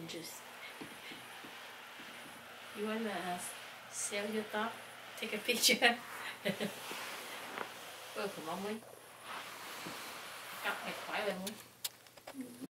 just... You wanna sell your dog? Take a picture. Welcome, Mommy. Cặp này khỏe rồi, Mommy.